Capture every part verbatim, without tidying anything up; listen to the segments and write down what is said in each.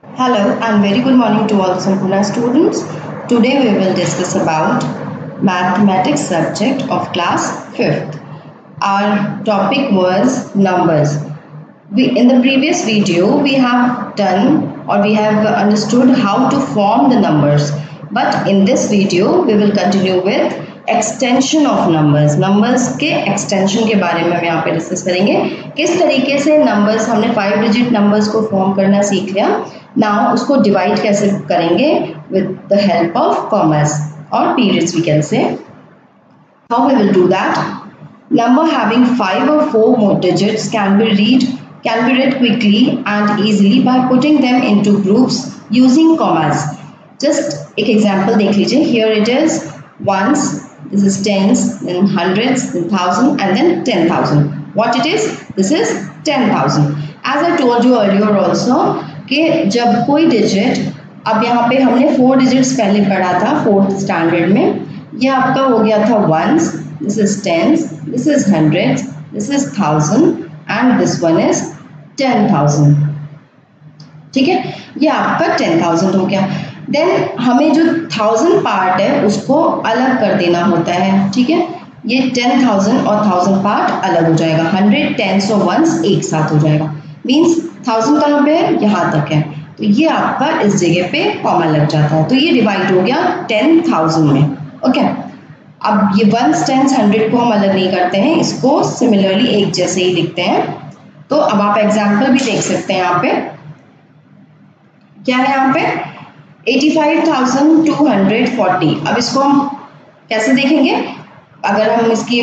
Hello and very good morning to all Sampurna students. Today we will discuss about mathematics subject of class fifth. Our topic was numbers. We, in the previous video we have done or we have understood how to form the numbers. But in this video we will continue with extension of numbers numbers के extension के बारे में हम यहाँ पे discuss करेंगे किस तरीके से नंबर्स हमने फाइव डिजिट नंबर्स को फॉर्म करना सीख लिया नाउ उसको डिवाइड कैसे करेंगे with the help of commas और periods we can say how we will do that number having five और four more digits can be read can be read quickly and easily by putting them into groups using commas. Just एक example देख लीजिए. Here it is ones, this is tens, then hundreds, then thousand, and then ten thousand. What it is? This is ten thousand. As I told you earlier also कि जब कोई digit, अब यहाँ पे हमने फोर डिजिट्स पहले पढ़ा था फोर्थ स्टैंडर्ड में, ये आपका हो गया था ones, this is tens, this is hundreds, this is thousand, and this one is ten thousand. ठीक है, ये आपका ten thousand हो गया. देन हमें जो थाउजेंड पार्ट है उसको अलग कर देना होता है. ठीक है, ये टेन थाउजेंड और थाउजेंड पार्ट अलग हो जाएगा. हंड्रेड टेंस और वंस एक साथ हो जाएगा. मीन्स थाउजेंड कहाँ पे है? यहाँ तक है. तो ये आपका इस जगह पे कॉमा लग जाता है. तो ये डिवाइड हो गया टेन थाउजेंड में. ओके, अब ये वंस टेंस हंड्रेड को हम अलग नहीं करते हैं, इसको सिमिलरली एक जैसे ही लिखते हैं. तो अब आप एग्जाम्पल भी देख सकते हैं. यहाँ पे क्या है? यहाँ पे eighty five thousand two hundred forty. अब इसको हम कैसे देखेंगे? अगर हम इसकी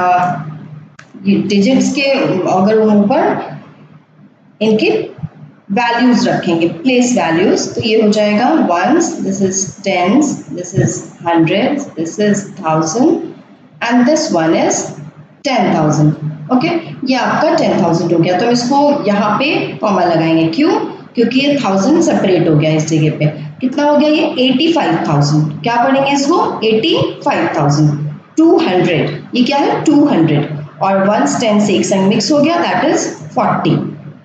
डिजिट्स के अगर हम ऊपर इनके वैल्यूज रखेंगे, प्लेस वैल्यूज, तो ये हो जाएगा ones, this is tens, this is hundreds, this is thousand, and this one is ten thousand. Okay, ये आपका टेन थाउजेंड हो गया. तो हम इसको यहाँ पे कॉमा लगाएंगे. क्यों? क्योंकि ये थाउजेंड सेपरेट हो गया इस जगह पे. कितना हो गया? ये एटी फाइव थाउजेंड. क्या पढ़ेंगे इसको? Eighty five thousand. Two hundred, ये क्या है? Two hundred. और वंस टेंस एक संग मिक्स हो गया, that is forty.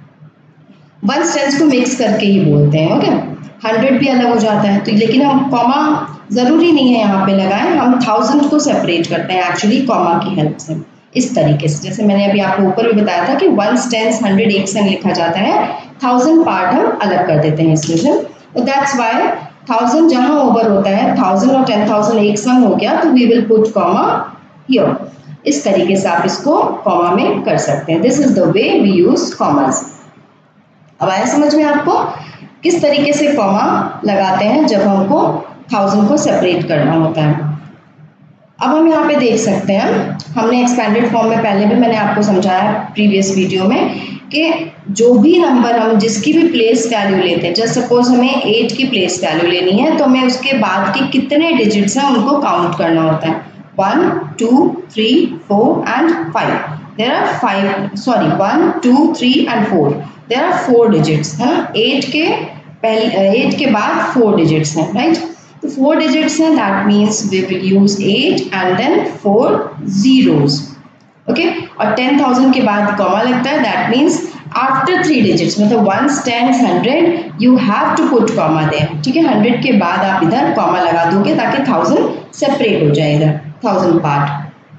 Ones tens को मिक्स करके ही बोलते हैं. ओके, हंड्रेड भी अलग हो जाता है. तो लेकिन हम कॉमा जरूरी नहीं है यहाँ पे लगाएं, हम थाउजेंड को सेपरेट करते हैं एक्चुअली कॉमा की हेल्प से. इस तरीके से जैसे मैंने अभी आपको ऊपर भी बताया था कि वंस टेंस हंड्रेड एक संग लिखा जाता है, थाउजेंड पार्ट हम अलग कर देते हैं इसमें से. तो दैट्स वाई थाउजेंड जहां ओवर होता है, थाउजेंड और टेन थाउजेंड एक संग हो गया, तो we will put comma here. इस तरीके से आप इसको कॉमा में कर सकते हैं. This is the way we use commas. अब आया समझ में आपको किस तरीके से कॉमा लगाते हैं जब हमको थाउजेंड को सेपरेट करना होता है. अब हम यहाँ पे देख सकते हैं, हमने एक्सपेंडेड फॉर्म में पहले भी मैंने आपको समझाया प्रीवियस वीडियो में कि जो भी नंबर हम जिसकी भी प्लेस वैल्यू लेते हैं, जस्ट सपोज हमें एट की प्लेस वैल्यू लेनी है, तो हमें उसके बाद के कितने डिजिट्स हैं उनको काउंट करना होता है. One, two, three, four and five. There are five sorry one, two, three and four. There are four digits है ना. एट के पहले एट के बाद फोर डिजिट्स हैं, राइट. तो फोर डिजिट्स हैं, that means we will use eight and then four zeros. Okay, और टेन थाउजेंड के बाद कॉमा लगता है, that means after three digits, मतलब ones tens hundred you have to put comma there. ठीक है, हंड्रेड के बाद आप इधर कॉमा लगा दोगे ताकि थाउजेंड सेपरेट हो जाए इधर थाउजेंड पार्ट.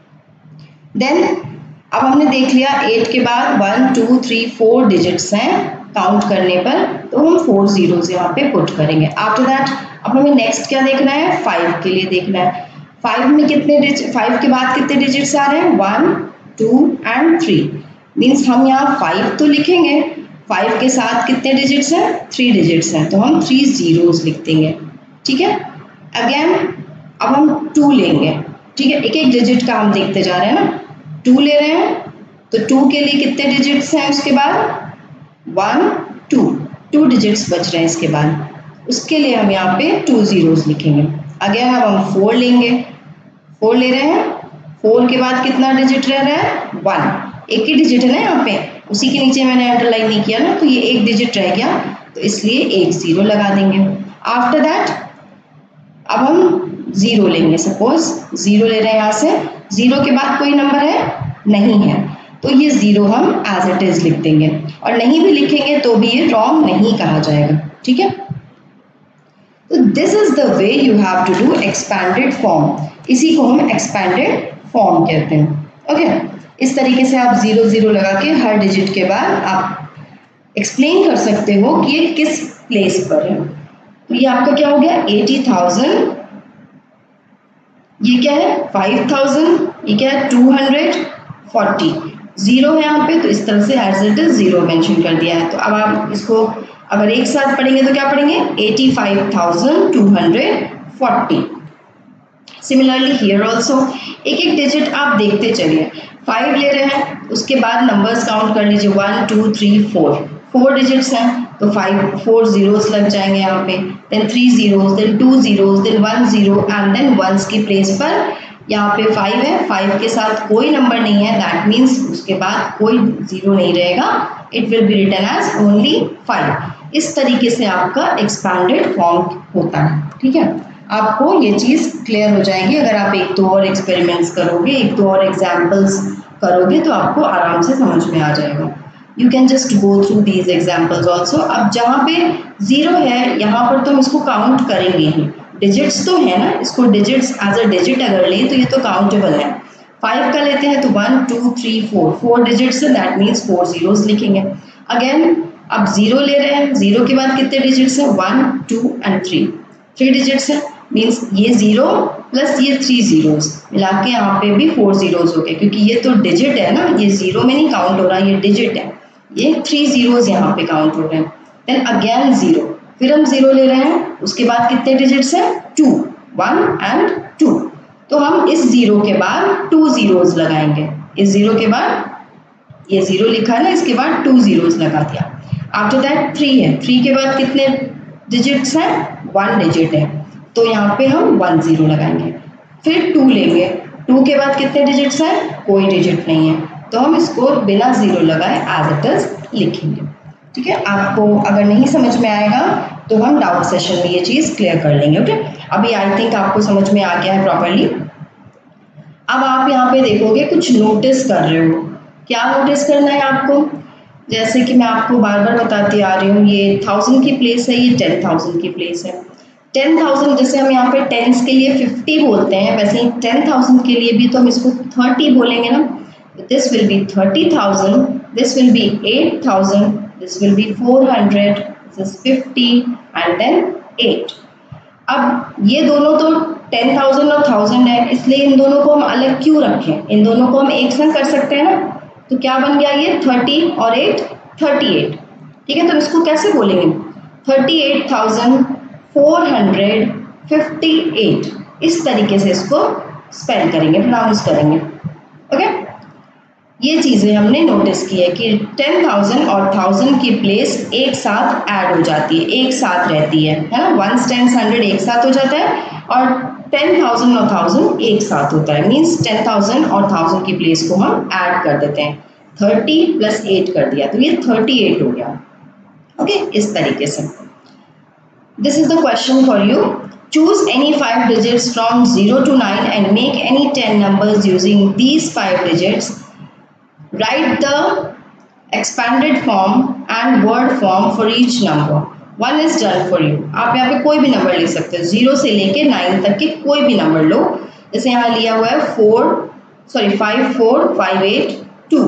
देन अब हमने देख लिया एट के बाद one, two, three, four digits हैं काउंट करने पर, तो हम फोर जीरोज यहाँ पे पुट करेंगे. आफ्टर दैट अब हमें नेक्स्ट क्या देखना है? फाइव के लिए देखना है. फाइव में कितने डिजिट, फाइव के बाद कितने डिजिट्स आ रहे हैं? One, two and three. Means हम यहाँ फाइव तो लिखेंगे, फाइव के साथ कितने डिजिट्स हैं? थ्री डिजिट्स हैं, तो हम थ्री जीरोज लिख देंगे. ठीक है, अगेन अब हम टू लेंगे. ठीक है, एक एक डिजिट का हम देखते जा रहे हैं ना. टू ले रहे हैं, तो टू के लिए कितने डिजिट्स हैं उसके बाद? वन, टू, टू डिजिट्स बच रहे हैं इसके बाद. उसके लिए हम यहाँ पे टू जीरोज लिखेंगे. अगेन अब हम फोर लेंगे, फोर ले रहे हैं, फोर के बाद कितना डिजिट रह रहा है? वन. एक ही डिजिट है ना यहाँ पे, उसी के नीचे मैंने अंडरलाइन नहीं किया ना, तो ये एक डिजिट रह गया, तो इसलिए एक जीरो लगा देंगे. आफ्टर दैट अब हम जीरो लेंगे. सपोज जीरो ले रहे हैं यहाँ से, जीरो के बाद कोई नंबर है? नहीं है. तो ये ज़ीरो हम एज इट इज़ लिख देंगे, और नहीं भी लिखेंगे तो भी ये रॉन्ग नहीं कहा जाएगा, ठीक है। तो this is the way you have to do expanded form, इसी को हम एक्सपैंडेड फॉर्म कहते हैं, ओके okay? इस तरीके से आप ज़ीरो ज़ीरो लगा के हर डिजिट के बाद आप एक्सप्लेन कर सकते हो कि ये किस प्लेस पर है। तो ये आपका क्या हो गया, एटी थाउजेंड, ये क्या है फाइव थाउजेंड, ये क्या है टू हंड्रेड फोर्टी, जीरो है यहाँ पे तो इस तरह से as it is zero mention कर दिया है। तो अब आप इसको अगर एक साथ पढ़ेंगे तो क्या पढ़ेंगे, eighty five thousand two hundred forty. Similarly here also एक एक डिजिट आप देखते चलिए, फाइव ले रहे हैं उसके बाद नंबर्स काउंट कर लीजिए, one two three four, four digits हैं तो फाइव फोर जीरोस लग जाएंगे यहाँ पे, then three zeros, then two zeros, then one zero and then ones की प्लेस पर यहाँ पे फाइव है, फाइव के साथ कोई नंबर नहीं है, दैट मीन्स उसके बाद कोई जीरो नहीं रहेगा, it will be written as only five. इस तरीके से आपका एक्सपैंडेड फॉर्म होता है, ठीक है। आपको ये चीज़ क्लियर हो जाएगी अगर आप एक दो और एक्सपेरिमेंट्स करोगे, एक दो और एग्जाम्पल्स करोगे तो आपको आराम से समझ में आ जाएगा। You can just go through these examples also. अब जहाँ पे ज़ीरो है यहाँ पर तो हम इसको काउंट करेंगे ही, डिजिट्स तो है ना, इसको डिजिट्स एज अ डिजिट अगर लें तो ये तो काउंटेबल है। फाइव का लेते हैं तो one two three four, four digits है, दैट मीन्स फोर जीरोस लिखेंगे। अगेन अब जीरो ले रहे हैं, जीरो के बाद कितने डिजिट्स हैं, one two and three, three digits है, मीन्स ये जीरो प्लस ये थ्री जीरोस मिला के यहाँ पे भी फोर जीरोस हो गए, क्योंकि ये तो डिजिट है ना, ये जीरो में नहीं काउंट हो रहा, ये डिजिट है, ये थ्री जीरोस यहाँ पे काउंट हो रहे हैं। देन अगेन जीरो, फिर हम जीरो ले रहे हैं, उसके बाद कितने डिजिट्स हैं, टू, वन एंड टू, तो हम इस जीरो के बाद टू जीरोस लगाएंगे, इस जीरो के बाद ये जीरो लिखा है ना, इसके बाद टू जीरोस लगा दिया। आफ्टर दैट थ्री है, थ्री के बाद कितने डिजिट्स हैं, वन डिजिट है, तो यहाँ पे हम वन जीरो लगाएंगे। फिर टू लेंगे, टू के बाद कितने डिजिट्स हैं, कोई डिजिट नहीं है, तो हम इसको बिना जीरो लगाए एज इट इज लिखेंगे, ठीक है। आपको अगर नहीं समझ में आएगा तो हम डाउट सेशन में ये चीज़ क्लियर कर लेंगे, ओके। अभी आई थिंक आपको समझ में आ गया है प्रॉपरली। अब आप यहाँ पे देखोगे कुछ नोटिस कर रहे हो, क्या नोटिस करना है आपको, जैसे कि मैं आपको बार बार बताती आ रही हूँ, ये थाउजेंड की प्लेस है, ये टेन थाउजेंड की प्लेस है। टेन थाउजेंड जैसे हम यहाँ पे टेंस के लिए फिफ्टी बोलते हैं, वैसे ही टेन थाउजेंड के लिए भी तो हम इसको थर्टी बोलेंगे ना। This will be thirty thousand, this will be eight thousand, this will be four hundred, this is fifty and then eight. अब ये दोनों तो टेन थाउजेंड और थाउजेंड है, इसलिए इन दोनों को हम अलग क्यों रखें, इन दोनों को हम एक संग कर सकते हैं ना। तो क्या बन गया ये थर्टी और एट, थर्टी एट, ठीक है। तो इसको कैसे बोलेंगे, thirty eight thousand four hundred fifty eight, इस तरीके से इसको स्पेल करेंगे, प्रोनाउंस करेंगे, ओके। ये चीज़ें हमने नोटिस की है कि टेन थाउजेंड और थाउजेंड की प्लेस एक साथ ऐड हो जाती है, एक साथ रहती है, है ना। वंस टेंस हंड्रेड एक साथ हो जाता है और टेन थाउजेंड और थाउजेंड एक साथ होता है, मीन्स टेन थाउजेंड और थाउजेंड की प्लेस को हम ऐड कर देते हैं, थर्टी प्लस एट कर दिया तो ये थर्टी एट हो गया, ओके। इस तरीके से This is the question for you. Choose any five digits from zero to nine and make any ten numbers using these five digits. Write the expanded form and word form for each number. One is done for you. आप यहाँ पे कोई भी number ले सकते हो, zero से लेके नाइन तक के कोई भी नंबर लो। जैसे यहाँ लिया हुआ है four sorry five four five eight two,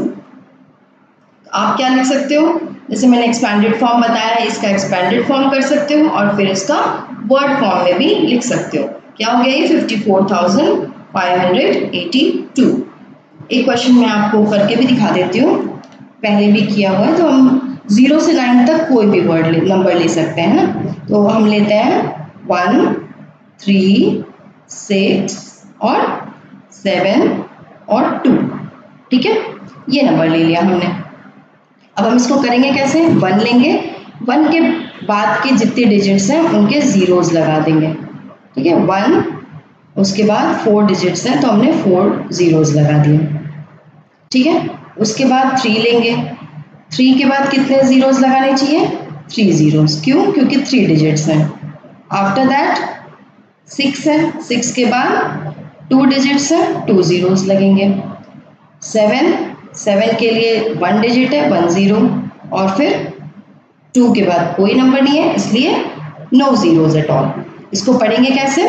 आप क्या लिख सकते हो, जैसे मैंने एक्सपैंडेड फॉर्म बताया है, इसका एक्सपैंडेड फॉर्म कर सकते हो और फिर इसका वर्ड फॉर्म में भी लिख सकते हो। क्या हो गया ये fifty four thousand five hundred eighty two. एक क्वेश्चन मैं आपको करके भी दिखा देती हूँ, पहले भी किया हुआ है। तो हम जीरो से नाइन तक कोई भी वर्ड नंबर ले सकते हैं ना। तो हम लेते हैं वन थ्री सिक्स और सेवन और टू, ठीक है, ये नंबर ले लिया हमने। अब हम इसको करेंगे कैसे, वन लेंगे, वन के बाद के जितने डिजिट्स हैं उनके जीरोस लगा देंगे, ठीक है। वन, उसके बाद फोर डिजिट्स हैं तो हमने फोर जीरोस लगा दिए, ठीक है। उसके बाद थ्री लेंगे, थ्री के बाद कितने जीरोस लगाने चाहिए, थ्री जीरोस, क्यों, क्योंकि थ्री डिजिट्स हैं। आफ्टर दैट सिक्स है, सिक्स के बाद टू डिजिट्स हैं, टू जीरोस लगेंगे। सेवन, सेवन के लिए वन डिजिट है, वन ज़ीरो, और फिर टू के बाद कोई नंबर नहीं है, इसलिए नो ज़ीरोज़ एट ऑल। इसको पढ़ेंगे कैसे?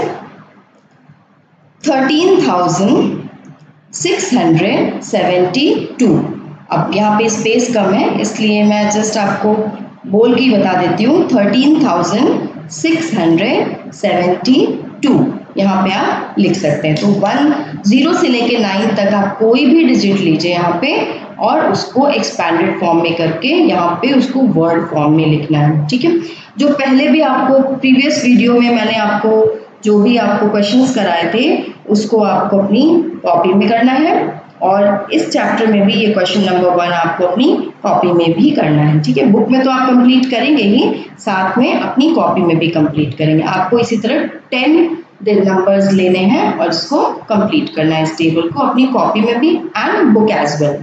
Thirteen thousand six hundred seventy two. अब यहाँ पे स्पेस कम है, इसलिए मैं जस्ट आपको बोल के बता देती हूँ, thirteen thousand six hundred seventy two यहाँ पे आप लिख सकते हैं। तो वन जीरो से लेके नाइन तक आप कोई भी डिजिट लीजिए यहाँ पे और उसको एक्सपैंडेड फॉर्म में करके यहाँ पे उसको वर्ड फॉर्म में लिखना है, ठीक है। जो पहले भी आपको प्रीवियस वीडियो में मैंने आपको जो भी आपको क्वेश्चंस कराए थे उसको आपको अपनी कॉपी में करना है, और इस चैप्टर में भी ये क्वेश्चन नंबर वन आपको अपनी कॉपी में भी करना है, ठीक है। बुक में तो आप कंप्लीट करेंगे ही, साथ में अपनी कॉपी में भी कंप्लीट करेंगे। आपको इसी तरह टेन नंबर्स लेने हैं और इसको कंप्लीट करना है, इस टेबल को अपनी कॉपी में भी and book as well.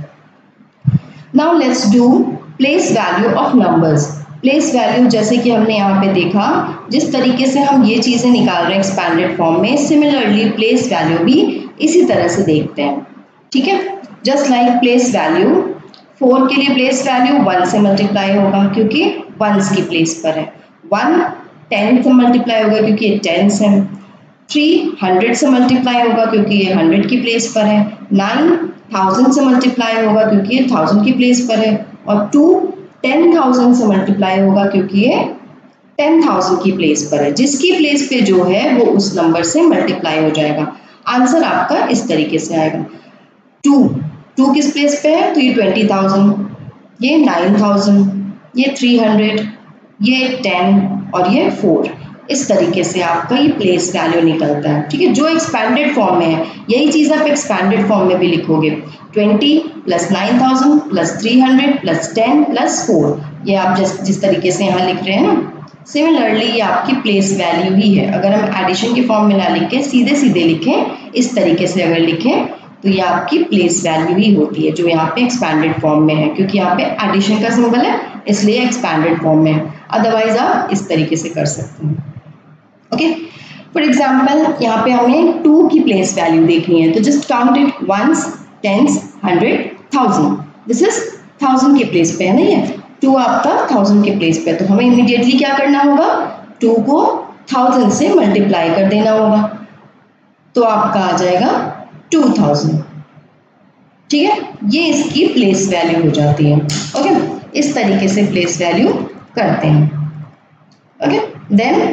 Now let's do place value of numbers. Place value जैसे कि हमने यहाँ पे देखा, जिस तरीके से हम ये चीज़ें निकाल रहे हैं एक्सपैंडेड फॉर्म में, सिमिलरली प्लेस वैल्यू भी इसी तरह से देखते हैं, ठीक है। Just like place value, four के लिए प्लेस वैल्यू वन से मल्टीप्लाई होगा क्योंकि वंस की प्लेस पर है, वन टेन से मल्टीप्लाई होगा क्योंकि ये टेंस है, थ्री हंड्रेड से मल्टीप्लाई होगा क्योंकि ये हंड्रेड की प्लेस पर है, नाइन थाउजेंड से मल्टीप्लाई होगा क्योंकि ये थाउजेंड की प्लेस पर है, और टू टेन थाउजेंड से मल्टीप्लाई होगा क्योंकि ये टेन थाउजेंड की प्लेस पर है। जिसकी प्लेस पे जो है वो उस नंबर से मल्टीप्लाई हो जाएगा। आंसर आपका इस तरीके से आएगा। टू टू किस प्लेस पे है? तो ये ट्वेंटी थाउजेंड, ये नाइन थाउजेंड, ये थ्री हंड्रेड, ये टेन और ये फोर। इस तरीके से आपका ये प्लेस वैल्यू निकलता है, ठीक है। जो एक्सपैंडेड फॉर्म में है यही चीज़ आप एक्सपैंडेड फॉर्म में भी लिखोगे, twenty plus nine thousand plus three hundred plus ten plus four, ये आप जिस जिस तरीके से यहाँ लिख रहे हैं ना, सिमिलरली ये आपकी प्लेस वैल्यू ही है। अगर हम एडिशन के फॉर्म में ना लिखें, सीधे सीधे लिखें, इस तरीके से अगर लिखें तो ये आपकी प्लेस वैल्यू ही होती है, जो यहाँ पे एक्सपैंडेड फॉर्म में है, क्योंकि यहाँ पे एडिशन का सिंबल है इसलिए एक्सपैंडेड फॉर्म में है। अदरवाइज आप इस तरीके से कर सकते हैं, ओके। फॉर एग्जाम्पल यहाँ पे हमें टू की प्लेस वैल्यू देखनी है, तो just count it, ones, tens, hundred, thousand. This is thousand की प्लेस पे है ना, ये टू आपका थाउजेंड के प्लेस पे, तो हमें इमीडिएटली क्या करना होगा, टू को थाउजेंड से मल्टीप्लाई कर देना होगा, तो आपका आ जाएगा टू थाउजेंड, ठीक है। ये इसकी प्लेस वैल्यू हो जाती है, ओके। इस तरीके से प्लेस वैल्यू करते हैं, ओके। देन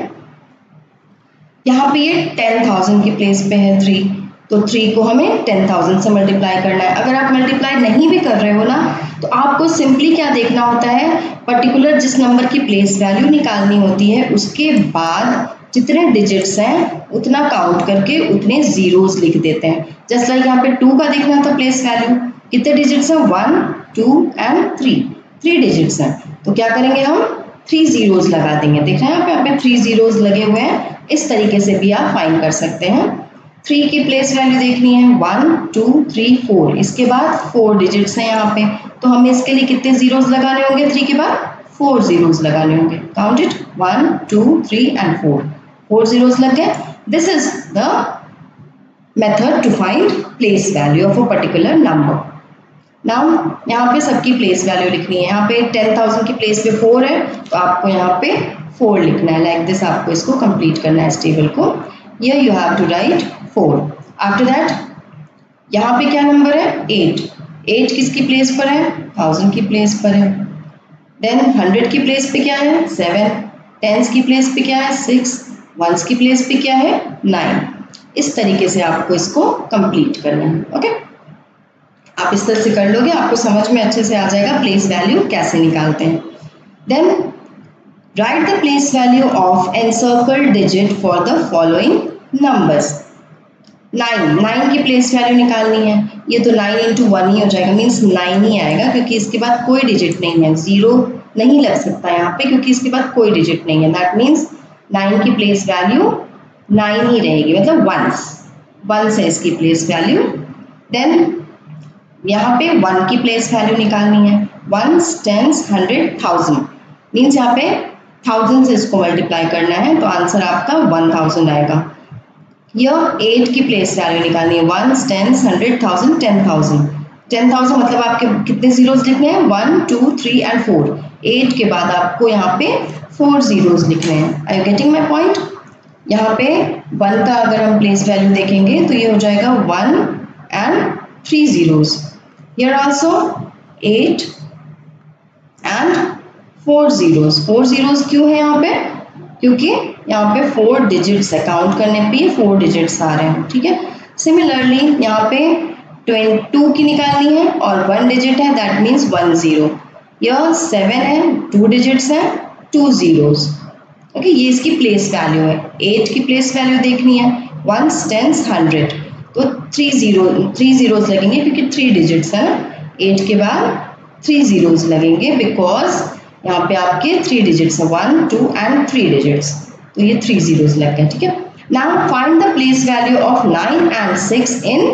यहाँ पे ये टेन थाउजेंड की प्लेस पे है थ्री, तो थ्री को हमें टेन थाउजेंड से मल्टीप्लाई करना है। अगर आप मल्टीप्लाई नहीं भी कर रहे हो ना, तो आपको सिंपली क्या देखना होता है, पर्टिकुलर जिस नंबर की प्लेस वैल्यू निकालनी होती है उसके बाद जितने डिजिट्स हैं उतना काउंट करके उतने जीरोस लिख देते हैं। जस्ट लाइक यहाँ पे टू का देखना था प्लेस वैल्यू, कितने डिजिट्स हैं, one, two and three, three digits हैं, तो क्या करेंगे हम, थ्री जीरोस लगा देंगे। देख रहे हैं यहाँ पे यहाँ पे थ्री जीरोस लगे हुए हैं। इस तरीके से भी आप फाइंड कर सकते हैं। थ्री की प्लेस वैल्यू देखनी है, वन, टू, थ्री, फोर, इसके बाद फोर डिजिट्स हैं यहाँ पे, तो हमें इसके लिए कितने जीरोस लगाने होंगे, थ्री के बाद फोर जीरोस लगाने होंगे। Count it, one, two, three and four, four zeros लग गए। This is the method to find place value of a particular number. Now यहाँ पे सबकी प्लेस वैल्यू लिखनी है। यहाँ पे टेन थाउजेंड की प्लेस पे फोर है, तो आपको यहाँ पे फोर लिखना है। लाइक दिस आपको इसको कंप्लीट करना है इस टेबल को। Here you have to write four. After that, यहाँ पे क्या नंबर है, एट। एट किसकी प्लेस पर है, थाउजेंड की प्लेस पर है। देन हंड्रेड की प्लेस पे क्या है, सेवन। टेंस की प्लेस पे क्या है, सिक्स। वंस की प्लेस पे क्या है, नाइन। इस तरीके से आपको इसको कंप्लीट करना है, ओके। आप इस तरह से कर लोगे, आपको समझ में अच्छे से आ जाएगा प्लेस वैल्यू कैसे निकालते हैं। Then write the place value of encircled digit for the following numbers. Nine, nine की प्लेस वैल्यू निकालनी है। ये तो नाइन इंटू वन ही हो जाएगा, मीन्स नाइन ही आएगा क्योंकि इसके बाद कोई डिजिट नहीं है, जीरो नहीं लग सकता यहाँ पे क्योंकि इसके बाद कोई डिजिट नहीं है। दैट मीन्स नाइन की प्लेस वैल्यू नाइन ही रहेगी, मतलब वंस, वंस है इसकी प्लेस वैल्यू। देन यहाँ पे वन की प्लेस वैल्यू निकालनी है, ones, tens, hundred, thousand, means यहाँ पे थाउजेंड से इसको मल्टीप्लाई करना है, तो आंसर आपका वन थाउजेंड आएगा। यह एट की प्लेस वैल्यू निकालनी है, ones, tens, hundred, thousand, ten thousand, ten thousand मतलब आपके कितने जीरोस लिखने हैं, one two three and four. Eight के बाद आपको यहाँ पे फोर जीरोस लिखने हैं। Are you getting my point? यहाँ पे वन का अगर हम प्लेस वैल्यू देखेंगे तो ये हो जाएगा one and three zeros. Here also eight and four zeros. Four zeros क्यों है यहाँ पे? क्योंकि यहाँ पे फोर डिजिट्स है, काउंट करने पे ये फोर डिजिट्स आ रहे हैं, ठीक है। सिमिलरली यहाँ पे टू की निकालनी है और वन डिजिट है, दैट मीन्स वन जीरो। यह सेवन है, टू डिजिट्स है, टू जीरोस। ओके, ये इसकी प्लेस वैल्यू है। एट की प्लेस वैल्यू देखनी है, वंस टेंस हंड्रेड, तो थ्री जीरो थ्री जीरोस लगेंगे क्योंकि थ्री डिजिट्स है ना। एट के बाद थ्री जीरोस लगेंगे बिकॉज यहाँ पे आपके थ्री डिजिट्स है, one two and three digits, तो ये थ्री जीरोस लग गए, ठीक है। Now find the place value of nine and six in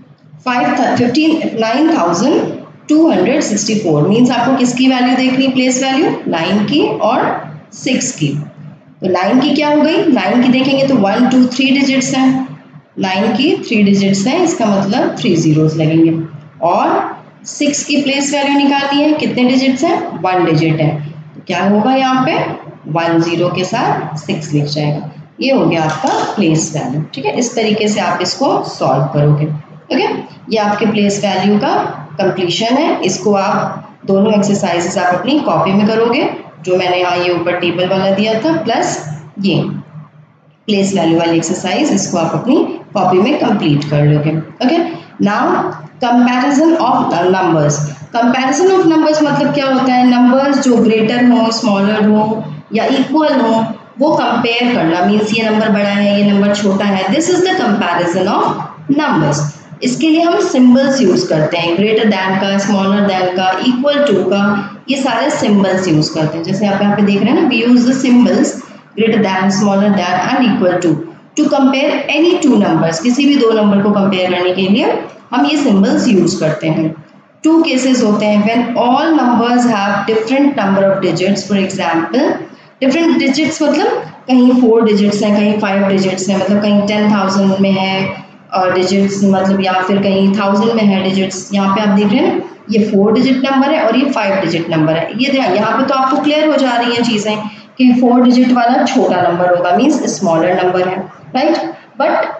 fifteen nine thousand two hundred sixty four. Means आपको किसकी वैल्यू देखनी है, प्लेस वैल्यू? नाइन की और सिक्स की। तो नाइन की क्या हो गई, नाइन की देखेंगे तो वन टू थ्री डिजिट्स हैं, नाइन की थ्री डिजिट्स हैं, इसका मतलब थ्री जीरोस लगेंगे। और सिक्स की प्लेस वैल्यू निकालनी है, कितने डिजिट्स हैं, वन डिजिट है, तो क्या होगा यहाँ पे वन जीरो के साथ सिक्स लिख जाएगा। ये हो गया आपका प्लेस वैल्यू, ठीक है। इस तरीके से आप इसको सॉल्व करोगे। ओके, ये आपके प्लेस वैल्यू का कंप्लीशन है। इसको आप दोनों एक्सरसाइजेस आप अपनी कॉपी में करोगे, जो मैंने यहाँ ये ऊपर टेबल वाला दिया था प्लस ये प्लेस वैल्यू वाली एक्सरसाइज, इसको आप अपनी कॉपी में कंप्लीट कर लोगे। Okay, now comparison of numbers. Comparison of numbers मतलब क्या होता है, नंबर्स जो ग्रेटर हो, स्मॉलर हो या इक्वल हो, वो कंपेयर करना। मीन्स ये नंबर बड़ा है, ये नंबर छोटा है, this is the comparison of numbers. इसके लिए हम सिंबल्स यूज करते हैं, ग्रेटर दैन का, स्मॉलर दैन का, इक्वल टू का, ये सारे सिंबल्स यूज करते हैं। जैसे आप यहाँ पे देख रहे हैं ना, we use the symbols greater than, smaller than and equal to to compare any two numbers. किसी भी दो नंबर को कंपेयर करने के लिए हम ये सिंबल्स यूज करते हैं। टू केसेस होते हैं when all numbers have different number of digits. For example, different digits मतलब कहीं फोर डिजिट्स हैं, कहीं फाइव डिजिट्स हैं, मतलब कहीं टेन थाउजेंड में है और डिजिट्स, मतलब या फिर कहीं थाउजेंड में है डिजिट्स। यहाँ पे आप देख रहे हैं ना, ये फोर डिजिट नंबर है और ये फाइव डिजिट नंबर है। ये यहाँ पे तो आपको क्लियर हो जा रही हैं चीज़ें कि फोर डिजिट वाला छोटा नंबर होगा, मीन्स स्मॉलर नंबर है, राइट। बट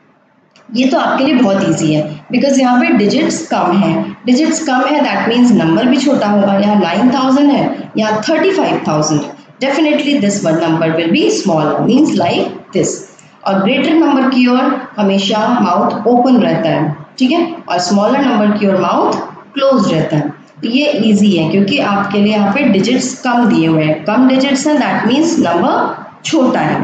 ये तो आपके लिए बहुत इजी है बिकॉज यहाँ पे डिजिट्स कम है। डिजिट्स कम है दैट मीन्स नंबर भी छोटा होगा। यहाँ नाइन थाउजेंड है, यहाँ thirty five thousand, definitely this one number will be smaller, means like this. और ग्रेटर नंबर की ओर हमेशा माउथ ओपन रहता है, ठीक है, और स्मॉलर नंबर की ओर माउथ क्लोज रहता है। तो ये इजी है क्योंकि आपके लिए यहाँ पे डिजिट्स कम दिए हुए हैं, कम डिजिट्स हैं, दैट मीन्स नंबर छोटा है।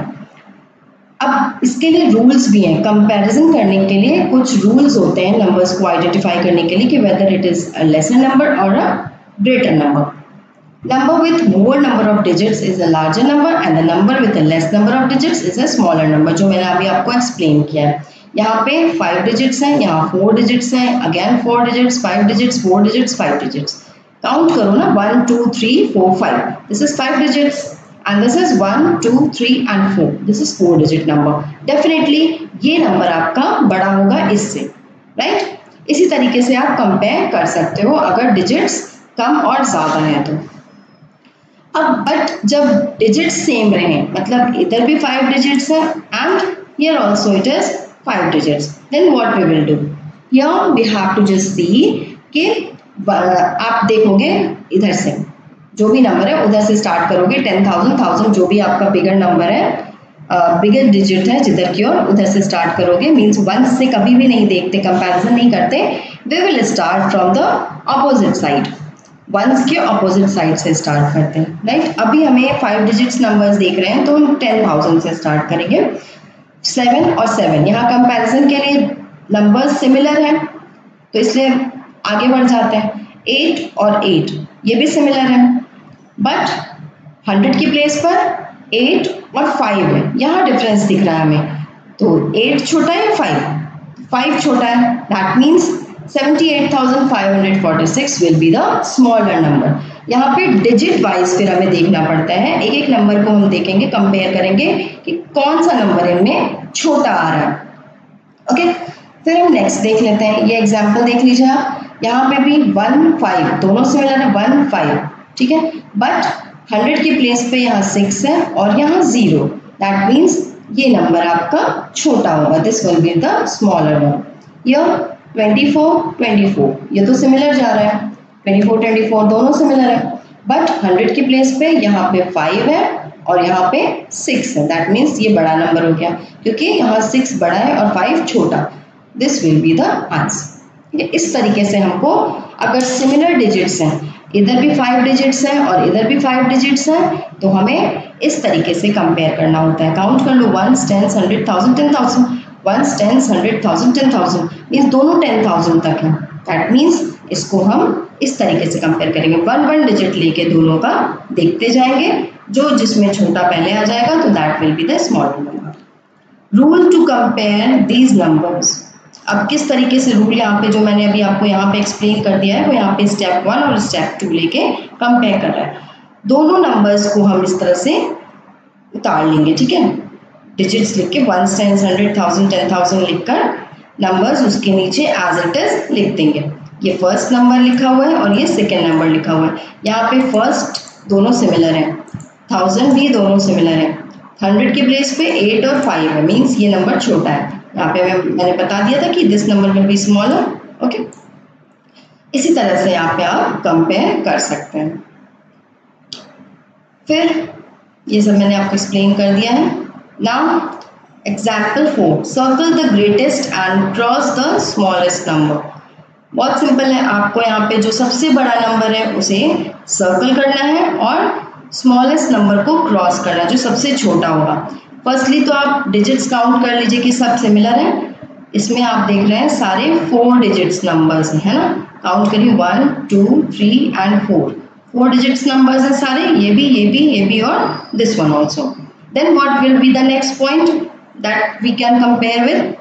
अब इसके लिए रूल्स भी हैं, कंपैरिजन करने के लिए कुछ रूल्स होते हैं नंबर्स को आइडेंटिफाई करने के लिए कि whether it is a lesser number और a greater number. Number with more number of digits is a larger number and the number with a less number of digits is a smaller number, जो मैंने अभी आपको explain किया है। यहाँ पे five digits हैं, यहाँ फोर डिजिट्स हैं, again four digits, five digits, four digits, five digits. Count करो ना, one two three four five, this is five digits and this is one two three and four, this is four digit number. Definitely ये number आपका बड़ा होगा इससे, right. इसी तरीके से आप कंपेयर कर सकते हो अगर डिजिट्स कम और ज्यादा है तो। अब बट जब डिजिट्स सेम रहे, मतलब इधर भी फाइव डिजिट्स है and here also it is five digits, then what we will do, here we have to just see कि आप देखोगे इधर से जो भी नंबर है उधर से स्टार्ट करोगे, टेन थाउजेंड, थाउजेंड जो भी आपका बिगर नंबर है, बिगर uh, डिजिट है जिधर की ओर, उधर से स्टार्ट करोगे। मीन्स वन से कभी भी नहीं देखते, कंपैरिजन नहीं करते, we will start from the opposite side, ones के अपोजिट साइड से स्टार्ट करते हैं, राइट। अभी हमें फाइव डिजिट्स नंबर्स देख रहे हैं तो हम टेन थाउजेंड से स्टार्ट करेंगे। सेवन और सेवन, यहाँ कंपैरिजन के लिए नंबर्स सिमिलर हैं तो इसलिए आगे बढ़ जाते हैं। एट और एट ये भी सिमिलर है, बट हंड्रेड की प्लेस पर एट और फाइव है, यहाँ डिफरेंस दिख रहा है हमें। तो एट छोटा है, फाइव फाइव छोटा है, that means seventy eight thousand five hundred forty six will be the smaller number. यहाँ पे डिजिट वाइज फिर हमें देखना पड़ता है, एक एक नंबर को हम देखेंगे, कंपेयर करेंगे कि कौन सा नंबर इनमें छोटा आ रहा है। ओके, फिर हम नेक्स्ट देख लेते हैं। ये एग्जांपल देख लीजिए आप, यहाँ पे भी वन फाइव, दोनों सिमिलर है, वन फाइव, ठीक है। बट हंड्रेड के प्लेस पे यहाँ सिक्स है और यहाँ जीरो, दैट मीन्स ये नंबर आपका छोटा होगा, this will be the smaller one. यह ट्वेंटी फोर, ट्वेंटी फोर, ये तो सिमिलर जा रहा है, ट्वेंटी फोर, ट्वेंटी फोर दोनों सिमिलर है, बट हंड्रेड के प्लेस पे यहाँ पे फाइव है और यहाँ पे सिक्स है, दैट मीन्स ये बड़ा नंबर हो गया क्योंकि यहाँ सिक्स बड़ा है और फाइव छोटा, this will be the answer. इस तरीके से हमको अगर सिमिलर डिजिट्स हैं, इधर भी फाइव डिजिट्स हैं और इधर भी फाइव डिजिट्स हैं, तो हमें इस तरीके से कंपेयर करना होता है। काउंट कर लो, ones, tens, hundred, thousand, ten thousand, ones, tens, hundred, thousand, ten thousand, means दोनों टेन थाउजेंड तक है, दैट मीन्स इसको हम इस तरीके से कंपेयर करेंगे, वन वन डिजिट लेके दोनों का देखते जाएंगे, जो जिसमें छोटा पहले आ जाएगा तो that will be the smaller number. Rule to compare these numbers. अब किस तरीके से रूल यहाँ पे जो मैंने अभी आपको यहाँ पे एक्सप्लेन कर दिया है वो यहाँ पे स्टेप वन और स्टेप टू लेके कंपेयर कर रहा है। दोनों नंबर्स को हम इस तरह से उतार लेंगे, ठीक है, डिजिट्स लिख के ones, tens, hundred, thousand, ten thousand लिखकर नंबर्स उसके नीचे एज इट इज लिख देंगे। ये फर्स्ट नंबर लिखा हुआ है और ये सेकेंड नंबर लिखा हुआ है। यहाँ पे फर्स्ट दोनों सिमिलर हैं, थाउजेंड भी दोनों सिमिलर हैं, हंड्रेड के प्लेस पे एट और फाइव है, मीन्स ये नंबर छोटा है। यहाँ पे मैं मैंने बता दिया था कि this number will be smaller, okay. इसी तरह से यहाँ पे आप कंपेयर कर सकते हैं। फिर ये सब मैंने आपको एक्सप्लेन कर दिया है। Now example four, circle the greatest and cross the smallest number. बहुत सिंपल है, आपको यहाँ पे जो सबसे बड़ा नंबर है उसे सर्कल करना है और स्मॉलेस्ट नंबर को क्रॉस करना है जो सबसे छोटा होगा। फर्स्टली तो आप डिजिट्स काउंट कर लीजिए कि सब सिमिलर है। इसमें आप देख रहे हैं सारे फोर डिजिट्स नंबर्स हैं, है ना, काउंट करिए, one, two, three and four, four digits numbers हैं सारे, ये भी, ये भी, ये भी और this one also. Then what will be the next point that we can compare with.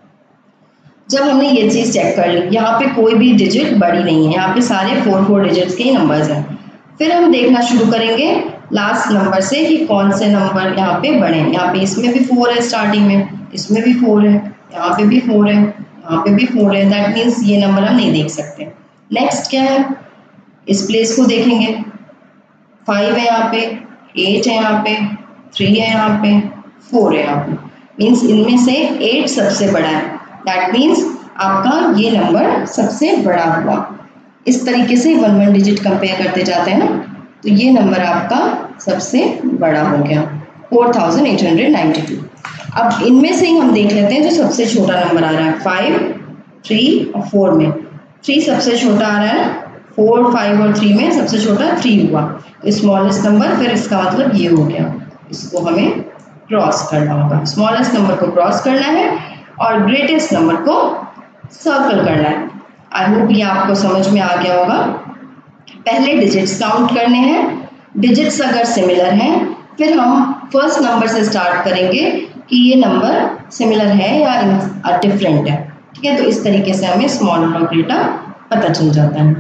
जब हमने ये चीज़ चेक कर ली, यहाँ पे कोई भी डिजिट बड़ी नहीं है, यहाँ पे सारे फोर फोर डिजिट्स के ही नंबर्स हैं, फिर हम देखना शुरू करेंगे लास्ट नंबर से कि कौन से नंबर यहाँ पे बड़े हैं। यहाँ पे इसमें भी फोर है स्टार्टिंग में, इसमें भी फोर है, यहाँ पे भी फोर है, यहाँ पे भी फोर है, दैट मीन्स ये नंबर हम नहीं देख सकते। नेक्स्ट क्या है, इस प्लेस को देखेंगे, फाइव है यहाँ पे, एट है यहाँ पे, थ्री है यहाँ पे, फोर है यहाँ पे, मीन्स इनमें से एट सबसे बड़ा है, दैट मीन्स आपका ये नंबर सबसे बड़ा हुआ। इस तरीके से वन वन डिजिट कंपेयर करते जाते हैं ना, तो ये नंबर आपका सबसे बड़ा हो गया, four thousand eight hundred ninety two. अब इनमें से ही हम देख लेते हैं जो सबसे छोटा नंबर आ रहा है, फाइव, थ्री और फोर में थ्री सबसे छोटा आ रहा है, फोर, फाइव और थ्री में सबसे छोटा थ्री हुआ, तो स्मॉलेस्ट नंबर, फिर इसका मतलब ये हो गया, इसको हमें क्रॉस करना होगा। स्मॉलेस्ट नंबर को क्रॉस करना है और ग्रेटेस्ट नंबर को सर्कल करना है। आई होप ये आपको समझ में आ गया होगा। पहले डिजिट्स काउंट करने हैं, डिजिट्स अगर सिमिलर हैं फिर हम फर्स्ट नंबर से स्टार्ट करेंगे कि ये नंबर सिमिलर है या डिफरेंट है, ठीक है। तो इस तरीके से हमें स्मॉलर और ग्रेटर पता चल जाता है।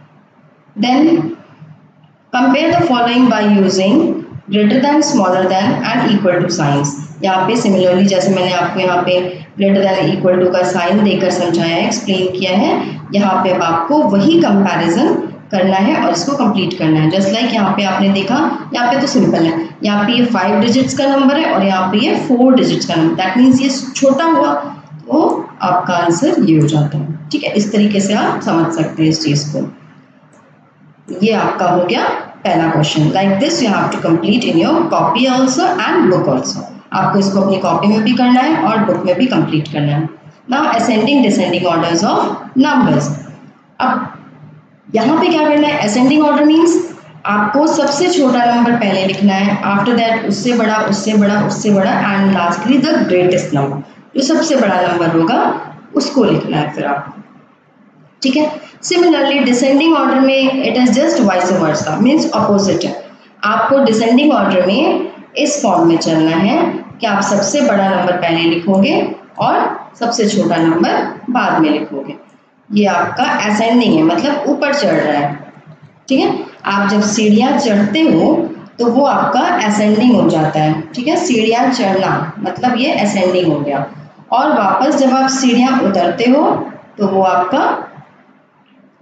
Then compare the following by using greater than, smaller than and equal to signs. यहाँ पे सिमिलरली जैसे मैंने आपको यहाँ पे ग्रेटर देन इक्वल टू का साइन देकर समझाया है, एक्सप्लेन किया है, यहाँ पे अब आपको वही कंपैरिजन करना है और इसको कंप्लीट करना है। जस्ट लाइक like यहाँ पे आपने देखा, यहाँ पे तो सिंपल है, यहाँ पे ये फाइव डिजिट्स का नंबर है और यहाँ पे ये फोर डिजिट्स का नंबर, दैट मीन्स ये छोटा हुआ, तो आपका आंसर ये हो जाता है, ठीक है। इस तरीके से आप समझ सकते हैं इस चीज़ को। ये आपका हो गया पहला question. Like this you have to complete in your copy also and book also. आपको इसको अपनी कॉपी में भी करना है और बुक में भी कंप्लीट करना है। Now ascending descending orders of numbers. अब यहाँ पे क्या करना है, असेंडिंग ऑर्डर मीन्स आपको सबसे छोटा नंबर पहले लिखना है, आफ्टर दैट उससे बड़ा, उससे बड़ा, उससे बड़ा and lastly the greatest number, जो सबसे बड़ा नंबर होगा उसको लिखना है फिर आपको, ठीक है। सिमिलरली डिसेंडिंग ऑर्डर में it is just vice versa, means opposite है। आपको डिसेंडिंग ऑर्डर में इस फॉर्म में चलना है कि आप सबसे बड़ा नंबर पहले लिखोगे और सबसे छोटा नंबर बाद में लिखोगे। ये आपका असेंडिंग है, मतलब ऊपर चढ़ रहा है, ठीक है। आप जब सीढ़ियाँ चढ़ते हो तो वो आपका असेंडिंग हो जाता है, ठीक है। सीढ़ियाँ चढ़ना मतलब ये असेंडिंग हो गया, और वापस जब आप सीढ़ियाँ उतरते हो तो वो आपका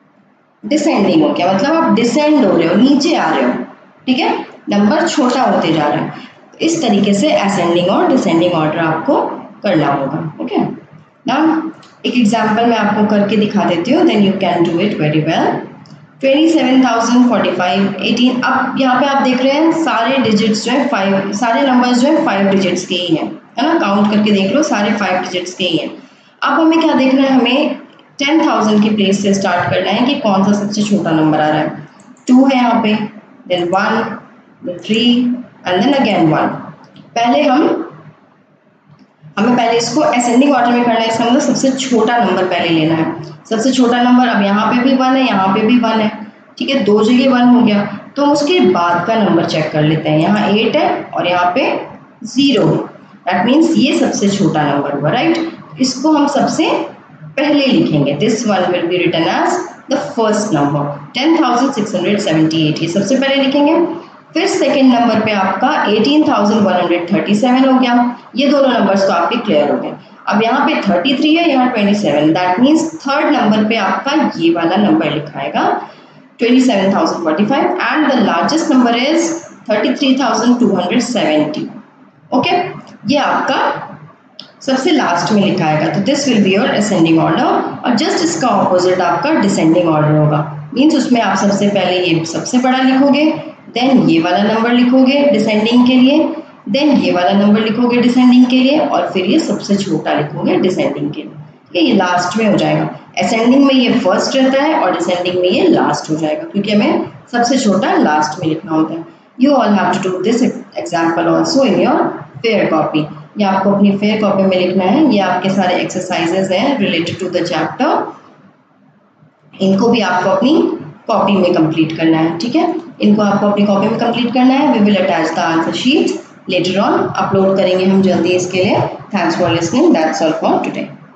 डिसेंडिंग हो गया, मतलब आप डिसेंड हो रहे हो, नीचे आ रहे हो, ठीक है, नंबर छोटा होते जा रहा है। तो इस तरीके से असेंडिंग और डिसेंडिंग ऑर्डर आपको करना होगा। ओके, नाउ एक एग्जांपल मैं आपको करके दिखा देती हूँ, then you can do it very well. Twenty seven thousand forty five eighteen, अब यहाँ पे आप देख रहे हैं सारे डिजिट्स जो है फाइव, सारे नंबर्स जो है फाइव डिजिट्स के ही हैं, है ना, काउंट करके देख लो सारे फाइव डिजिट्स के ही हैं। अब हमें क्या देखना है, हमें टेन थाउजेंड की प्लेस से स्टार्ट करना है कि कौन सा सबसे छोटा नंबर आ रहा है। टू है यहाँ पे, then one, then three and then again one. पहले हम हमें पहले इसको असेंडिंग ऑर्डर में करना है, इसका मतलब सबसे छोटा नंबर पहले लेना है। सबसे छोटा नंबर, अब यहाँ पे भी वन है, यहाँ पे भी वन है, ठीक है, दो जगह वन हो गया। तो उसके बाद का नंबर चेक कर लेते हैं, यहाँ एट है और यहाँ पे जीरो है, दैट मीन्स ये सबसे छोटा नंबर हुआ, राइट। इसको हम सबसे पहले लिखेंगे, this one will be written as the first number, ten thousand six hundred seventy eight, ये सबसे पहले लिखेंगे। फिर सेकंड नंबर पे आपका eighteen thousand one hundred thirty seven हो गया, ये दोनों नंबर्स तो आपके क्लियर हो गए। अब यहाँ पे थर्टी थ्री है, यहाँ twenty seven, that means third number पे आपका ये वाला नंबर लिखाएगा twenty seven thousand forty five and the largest number is thirty three thousand two hundred seventy. Okay, ये आपका सबसे लास्ट में लिखाएगा, तो this will be your ascending order. और जस्ट इसका ऑपोजिट आपका डिसेंडिंग ऑर्डर होगा, मीन्स उसमें आप सबसे पहले ये सबसे बड़ा लिखोगे, देन ये वाला नंबर लिखोगे डिसेंडिंग के लिए, देन ये वाला नंबर लिखोगे डिसेंडिंग के लिए, और फिर ये सबसे छोटा लिखोगे डिसेंडिंग के लिए, ठीक है, ये लास्ट में हो जाएगा। असेंडिंग में ये फर्स्ट रहता है और डिसेंडिंग में ये लास्ट हो जाएगा, क्योंकि हमें सबसे छोटा लास्ट में लिखना होता है। You all have to do this example also in your fair copy, ये आपको अपनी फेयर कॉपी में लिखना है। ये आपके सारे एक्सरसाइजेज हैं रिलेटेड टू द चैप्टर, इनको भी आपको अपनी कॉपी में कंप्लीट करना है, ठीक है, इनको आपको अपनी कॉपी में कंप्लीट करना है। We will attach the answer sheet later on, upload करेंगे हम जल्दी इसके लिए। Thanks for listening, that's all for today.